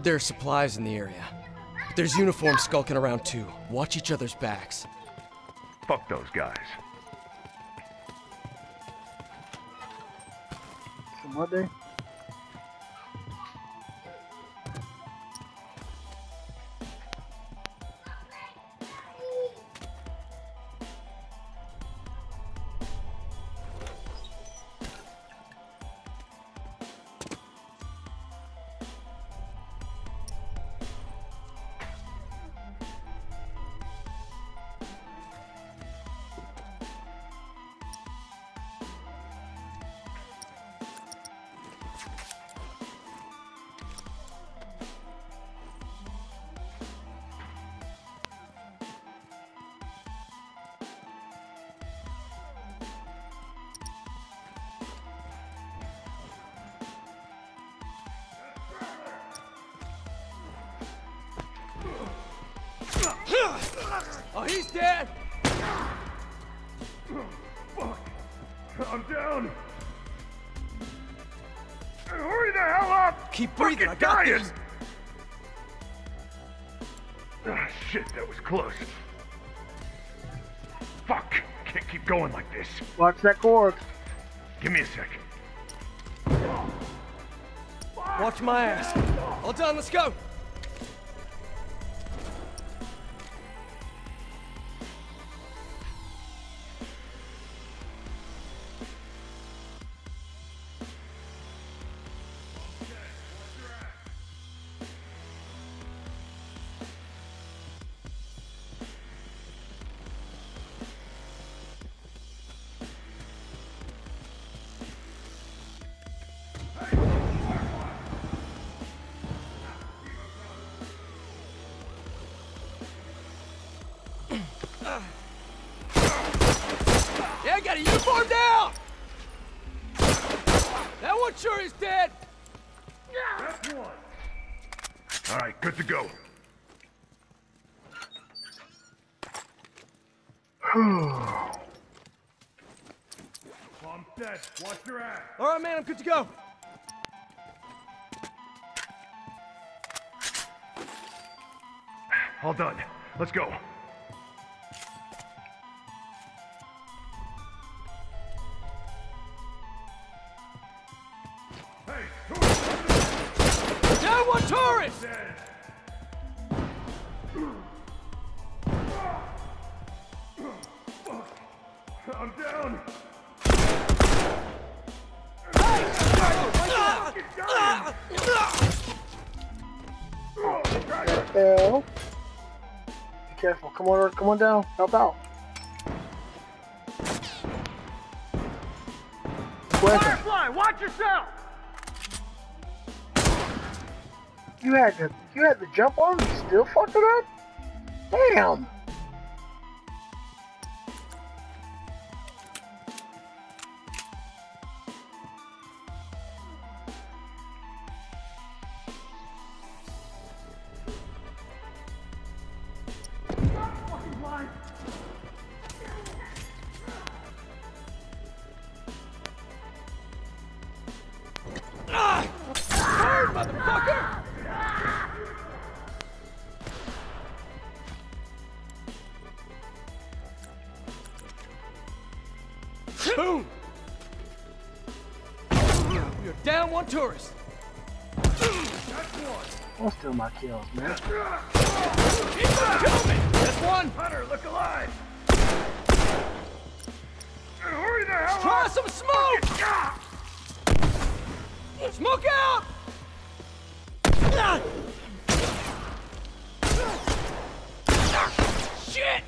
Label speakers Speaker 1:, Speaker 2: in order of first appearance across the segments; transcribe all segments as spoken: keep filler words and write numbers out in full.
Speaker 1: Heard there are supplies in the area. But there's uniforms skulking around too. Watch each other's backs.
Speaker 2: Fuck those guys.
Speaker 3: Monday.
Speaker 1: Oh, he's dead!
Speaker 2: Fuck! I'm down! Hurry the hell up!
Speaker 1: Keep breathing, I
Speaker 2: Fucking
Speaker 1: got
Speaker 2: dying.
Speaker 1: this!
Speaker 2: Ah, shit, that was close. Fuck! Can't keep going like this.
Speaker 3: Watch that cord.
Speaker 2: Give me a sec.
Speaker 1: Watch my ass. All done, let's go! Yeah, got a uniform down! That one sure is dead!
Speaker 2: That's one. All right, good to go. I'm dead. Watch your ass.
Speaker 1: All right, man, I'm good to go.
Speaker 2: All done. Let's go. Hey, tourist!
Speaker 1: Down one tourist!
Speaker 2: Dead. I'm down.
Speaker 3: Hell. Be careful. Come on, come on down. Help out.
Speaker 2: Firefly, watch yourself!
Speaker 3: You had to, you had to jump on him. You still fucked it up. Damn.
Speaker 1: Ah! Burn, motherfucker! Boom! You're down one tourist.
Speaker 2: That's one.
Speaker 3: Don't steal my kills, man.
Speaker 1: Keep them coming! That's one!
Speaker 2: Hunter, look alive! Hurry the hell
Speaker 1: Try
Speaker 2: up!
Speaker 1: some smoke!
Speaker 2: Ah!
Speaker 1: Smoke out! Shit!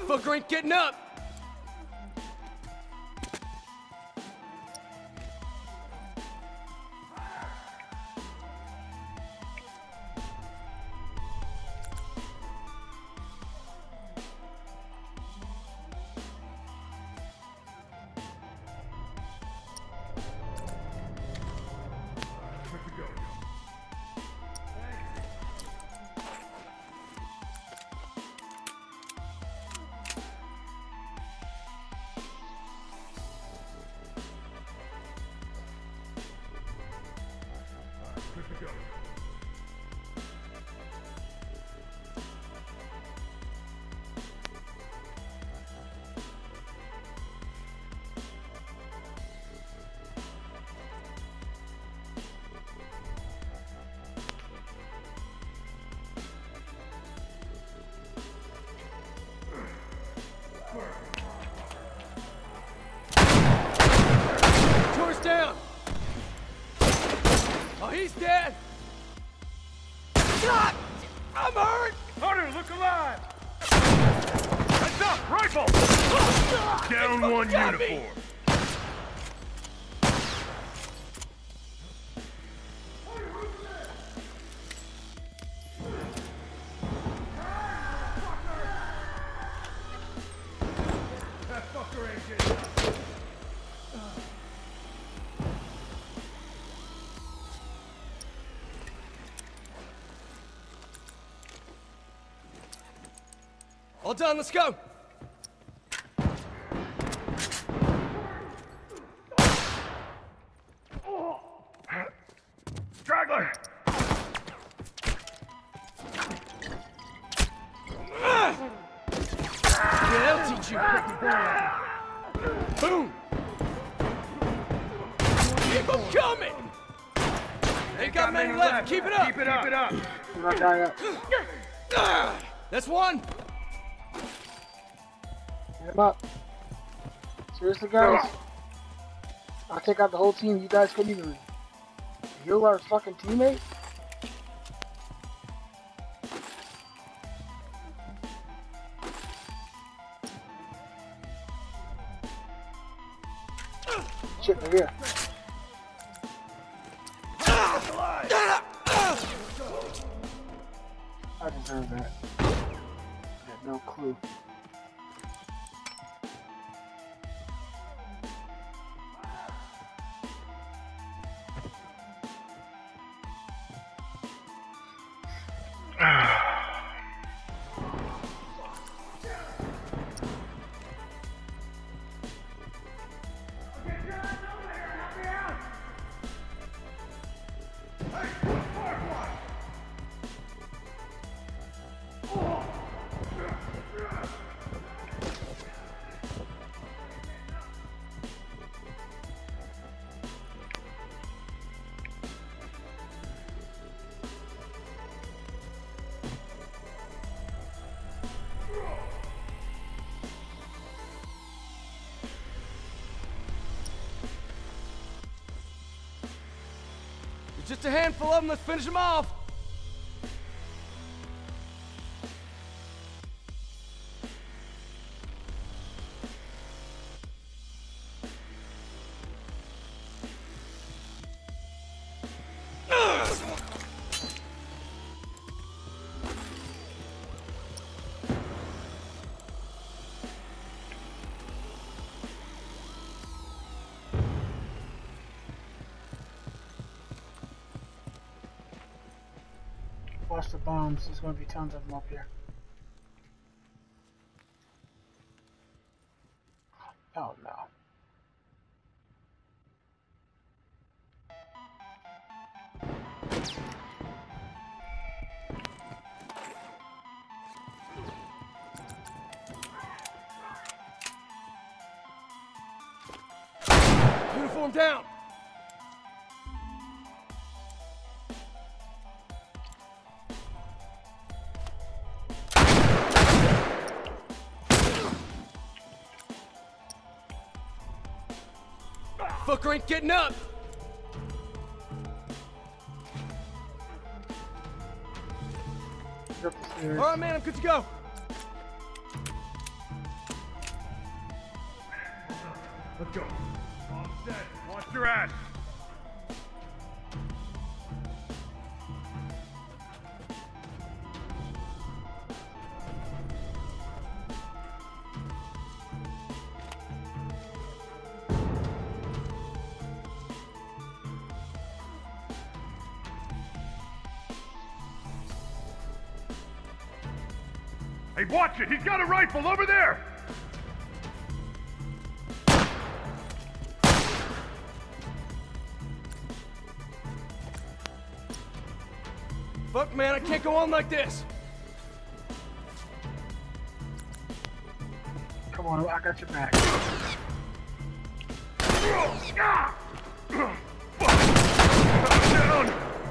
Speaker 1: Fucker ain't getting up! George down! Oh, he's dead! God! I'm hurt!
Speaker 2: Hunter, look alive! Heads up! Rifle! Down one
Speaker 1: Got me.
Speaker 2: uniform. That fucker ain't getting up.
Speaker 1: All done, let's go!
Speaker 2: Straggler!
Speaker 1: Yeah, that'll teach you! Boom! Keep them coming! Ain't got many left, keep it up!
Speaker 2: Keep it up! Keep it up!
Speaker 3: I'm not dying up.
Speaker 1: Ah, that's one!
Speaker 3: Get him up. Seriously, guys? I'll take out the whole team. You guys couldn't even heal our fucking teammate? Shit, they're here. I deserve that. I had no clue.
Speaker 1: Just a handful of them, let's finish them off!
Speaker 3: Watch the bombs. There's going to be tons of them up here. Oh no.
Speaker 1: Uniform down! Fucker ain't getting up!
Speaker 3: He's up the stairs.
Speaker 1: Alright, man, I'm good to go.
Speaker 2: go. All set. Watch your ass. Hey, watch it! He's got a rifle over there!
Speaker 1: Fuck, man, I can't go on like this.
Speaker 3: Come on, I got your back.
Speaker 2: Down!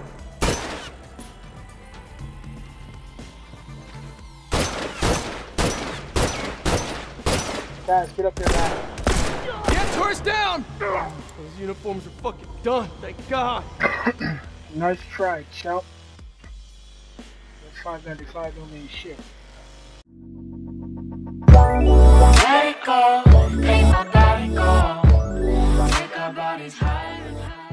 Speaker 3: Guys, get up there now.
Speaker 1: Get tourist down! Those uniforms are fucking done, thank God.
Speaker 3: Nice try, chump. That's five ninety-five don't mean shit.
Speaker 4: Let it go, make my body go. Make our bodies higher and higher.